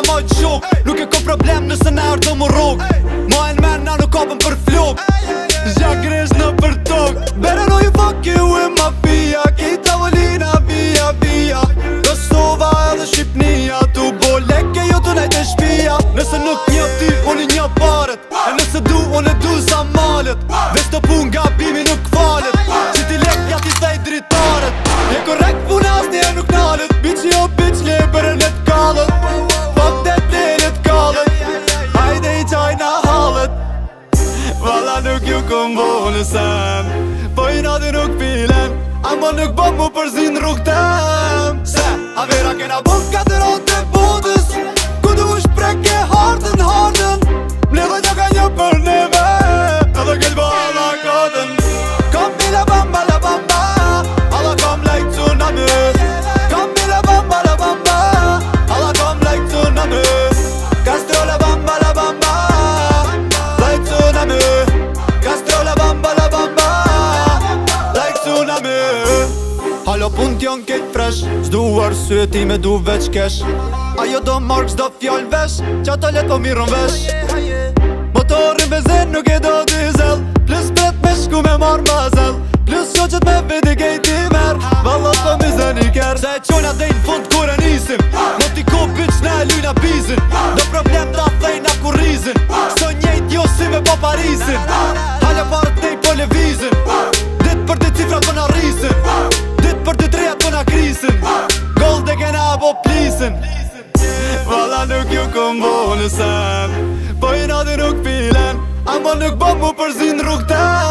na majt shok. Nuk e kom problem nëse na ardhë mu rrug. Ma e n'men na nuk kapëm për flok. Zja gresh në për tok. Better know you fuck you with mafia. Ki tavolina via via. Kosova edhe Shqipnia. Tu bo leke jo tu najt e shpia. Nëse nuk një ty, unë një paret. E nëse du, unë e du sa malet. Veç të pun nga bimi nuk falet. Që ti lek, ja ti thej dritaret. E korrekt puna as një nuk nalet. Bitch jo bitch le për e let kallet. Fuck that le let kallet. Hajde i qaj na halet. Valla nuk ju kom bo në sen. Po i nati nuk pilen. Ama nuk bom mu përzin rrug tem. Se, a vera kena bom katëron të botës. Ku du është preke hardën hardën. Mledhe një ka një për neve. Edhe këtë bala kodën. Kom bila bamba la bamba. Alla kom like tsunami. Kom bila bamba la bamba. Alla kom like tsunami. Castro la bamba la bamba. Like tsunami. Castro la bamba like tsunami. Halo pun t'jon kejt fresh. S'du arsye ti me du veç kesh. Ajo do mark s'do fjall vesh. Qa to let po mirën vesh. Motorin benzin nuk e do dizel. Plus pret me shku me mar mazel. Plus qoqet me vidi kejt i mer. Valla po mizën i ker. Se e qona dhej n'fund kur e nisim. Moti ko bitch na e lyna bizin. Do problem ta thejna kur rizin. So njejt jo si me po Parisin. Halja parët nej po levizin. Dit për dit cifrat po na rrisin. Dit për dit rejat po na krisin. Gold e kena po plisin. Valla nuk ju kom bo në sen. Po i nati nuk pilen. Ama nuk bo mu përzin rrug tem.